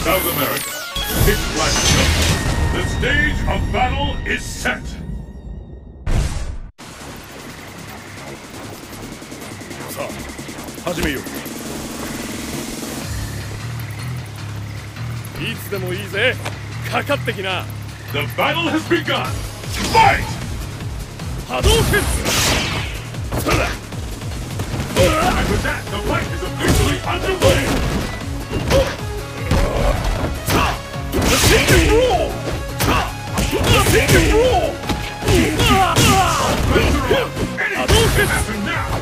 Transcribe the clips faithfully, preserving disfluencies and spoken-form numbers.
South America. Pitch black snow. The stage of battle is set. さあ、始めよう。いつでもいいぜ。かかってきな。The battle has begun. Fight! 波動拳。そうだ。And with that, the fight is officially underway. The secret rule. The secret rule. Anything can happen now.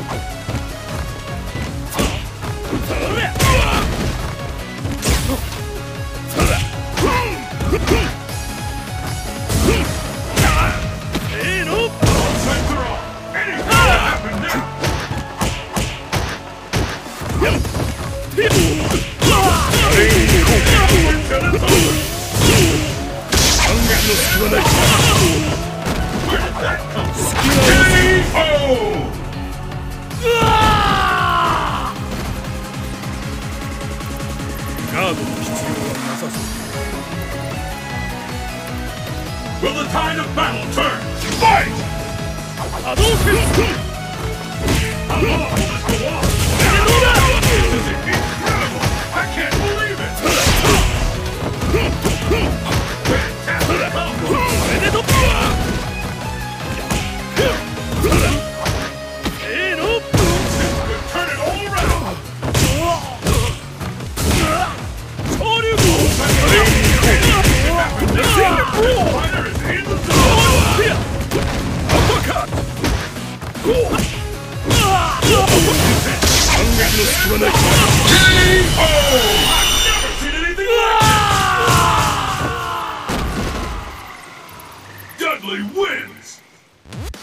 Will the tide of battle turn? Fight! Hadouken! How long will this go on? This is incredible! I can't believe it! Fantastic combo! This could turn it all around! Dudley wins!